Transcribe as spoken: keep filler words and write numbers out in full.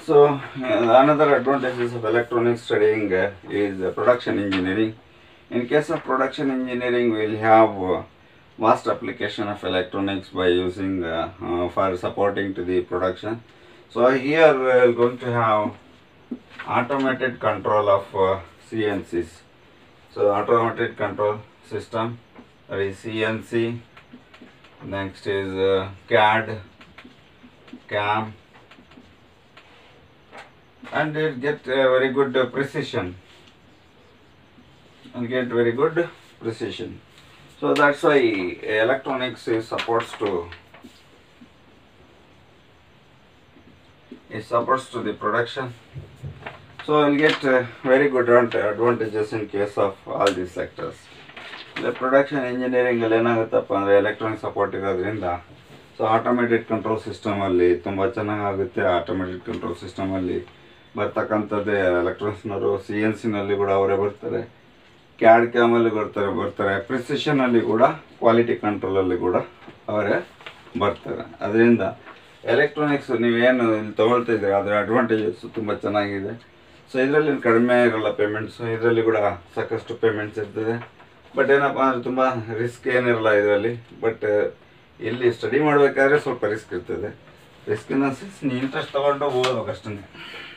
So uh, another advantages of electronics studying uh, is uh, production engineering. In case of production engineering, we will have uh, vast application of electronics by using uh, uh, for supporting to the production. So here we are going to have automated control of uh, C N Cs. So automated control system, that is C N C. Next is uh, C A D, C A M, and it get uh, very good uh, precision and get very good precision. So that's why electronics is supports to it supports to the production. So we'll get uh, very good advantages in case of all these sectors. The production engineering ಅಲ್ಲಿ ಏನಾಗುತ್ತಪ್ಪ ಅಂದರೆ electronic support ಇರೋದ್ರಿಂದ so automated control ಸಿಸ್ಟಮಲ್ಲಿ ತುಂಬ ಚೆನ್ನಾಗಾಗುತ್ತೆ. Automated control ಸಿಸ್ಟಮಲ್ಲಿ ಬರ್ತಕ್ಕಂಥದ್ದೇ ಎಲೆಕ್ಟ್ರಾನಿಕ್ಸ್ನವರು ಸಿ ಎನ್ ಸಿನಲ್ಲಿ ಕೂಡ ಅವರೇ ಬರ್ತಾರೆ, ಕ್ಯಾಡ್ ಕ್ಯಾಮಲ್ಲಿ ಬರ್ತಾರೆ ಬರ್ತಾರೆ ಪ್ರಿಸಿಷನಲ್ಲಿ ಕೂಡ ಕ್ವಾಲಿಟಿ ಕಂಟ್ರೋಲಲ್ಲಿ ಕೂಡ ಅವರೇ ಬರ್ತಾರೆ. ಅದರಿಂದ ಎಲೆಕ್ಟ್ರಾನಿಕ್ಸ್ ನೀವೇನು ಇಲ್ಲಿ ತೊಗೊಳ್ತಾ ಇದ್ದೀರಿ ಅದರ ಅಡ್ವಾಂಟೇಜಸ್ ತುಂಬ ಚೆನ್ನಾಗಿದೆ. ಸೊ ಇದರಲ್ಲಿ ಕಡಿಮೆ ಇರಲ್ಲ ಪೇಮೆಂಟ್ಸು, ಇದರಲ್ಲಿ ಕೂಡ ಸಾಕಷ್ಟು ಪೇಮೆಂಟ್ಸ್ ಇರ್ತದೆ. ಬಟ್ ಏನಪ್ಪ ಅಂದರೆ ತುಂಬ ರಿಸ್ಕ್ ಏನಿರಲ್ಲ ಇದರಲ್ಲಿ. ಬಟ್ ಇಲ್ಲಿ ಸ್ಟಡಿ ಮಾಡಬೇಕಾದ್ರೆ ಸ್ವಲ್ಪ ರಿಸ್ಕ್ ಇರ್ತದೆ. ರಿಸ್ಕ್ ಇನ್ ದ ಸೆನ್ಸ್ ನೀವು ಇಂಟ್ರೆಸ್ಟ್ ತೊಗೊಂಡು ಓದಬೇಕಷ್ಟೇ.